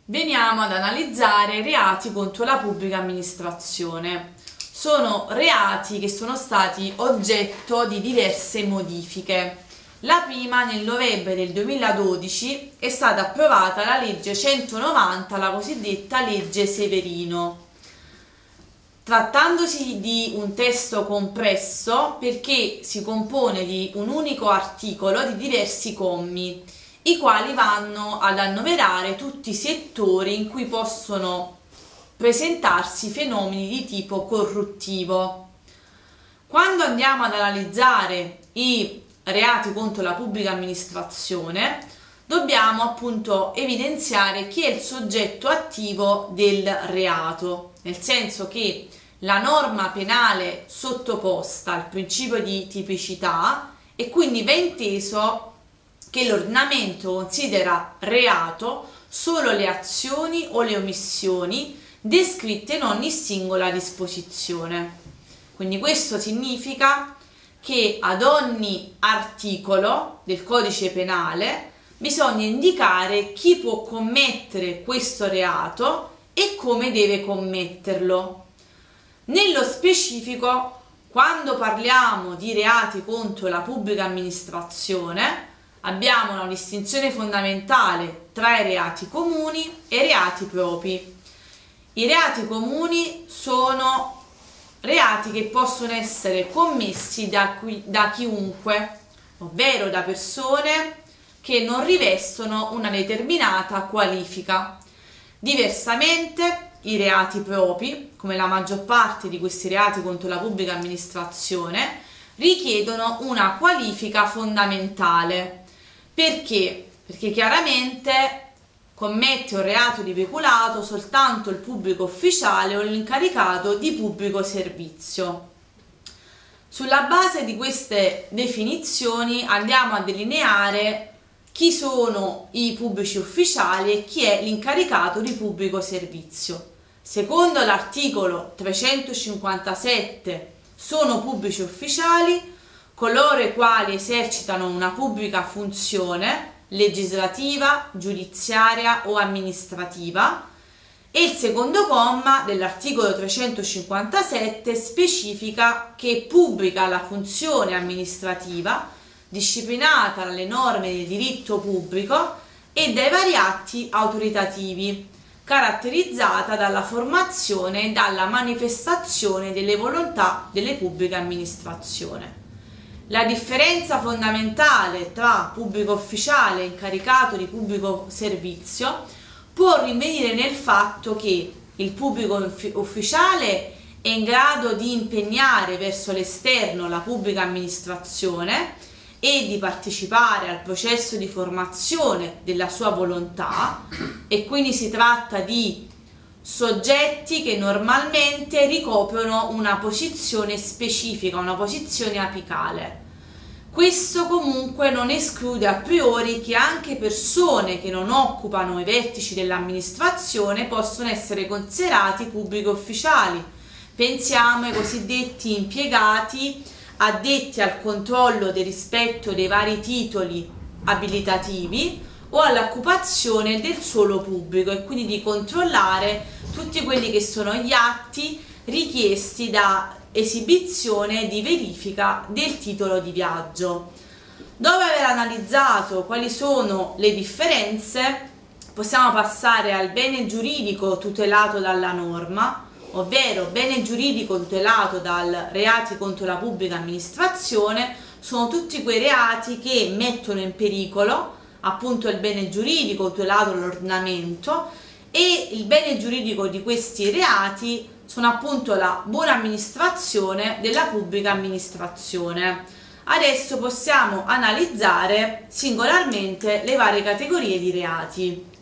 Veniamo ad analizzare reati contro la pubblica amministrazione. Sono reati che sono stati oggetto di diverse modifiche. La prima, nel novembre del 2012, è stata approvata la legge 190, la cosiddetta legge Severino. Trattandosi di un testo compresso perché si compone di un unico articolo di diversi commi, i quali vanno ad annoverare tutti i settori in cui possono presentarsi fenomeni di tipo corruttivo. Quando andiamo ad analizzare i reati contro la pubblica amministrazione, dobbiamo appunto evidenziare chi è il soggetto attivo del reato, nel senso che la norma penale sottoposta al principio di tipicità e quindi va inteso che l'ordinamento considera reato solo le azioni o le omissioni descritte in ogni singola disposizione. Quindi questo significa che ad ogni articolo del codice penale bisogna indicare chi può commettere questo reato e come deve commetterlo. Nello specifico, quando parliamo di reati contro la pubblica amministrazione, abbiamo una distinzione fondamentale tra i reati comuni e i reati propri. I reati comuni sono reati che possono essere commessi da chiunque, ovvero da persone che non rivestono una determinata qualifica. Diversamente, i reati propri, come la maggior parte di questi reati contro la pubblica amministrazione, richiedono una qualifica fondamentale. Perché? Perché chiaramente commette un reato di peculato soltanto il pubblico ufficiale o l'incaricato di pubblico servizio. Sulla base di queste definizioni andiamo a delineare chi sono i pubblici ufficiali e chi è l'incaricato di pubblico servizio. Secondo l'articolo 357 sono pubblici ufficiali coloro i quali esercitano una pubblica funzione legislativa, giudiziaria o amministrativa, e il secondo comma dell'articolo 357 specifica che pubblica la funzione amministrativa disciplinata dalle norme del diritto pubblico e dai vari atti autoritativi, caratterizzata dalla formazione e dalla manifestazione delle volontà delle pubbliche amministrazioni. La differenza fondamentale tra pubblico ufficiale e incaricato di pubblico servizio può rinvenire nel fatto che il pubblico ufficiale è in grado di impegnare verso l'esterno la pubblica amministrazione e di partecipare al processo di formazione della sua volontà, e quindi si tratta di soggetti che normalmente ricoprono una posizione specifica, una posizione apicale. Questo comunque non esclude a priori che anche persone che non occupano i vertici dell'amministrazione possono essere considerati pubblici ufficiali. Pensiamo ai cosiddetti impiegati addetti al controllo del rispetto dei vari titoli abilitativi o all'occupazione del suolo pubblico, e quindi di controllare tutti quelli che sono gli atti richiesti da esibizione e di verifica del titolo di viaggio. Dopo aver analizzato quali sono le differenze, possiamo passare al bene giuridico tutelato dalla norma, ovvero bene giuridico tutelato dal reati contro la pubblica amministrazione sono tutti quei reati che mettono in pericolo appunto il bene giuridico tutelato dall'ordinamento, e il bene giuridico di questi reati sono appunto la buona amministrazione della pubblica amministrazione. Adesso possiamo analizzare singolarmente le varie categorie di reati.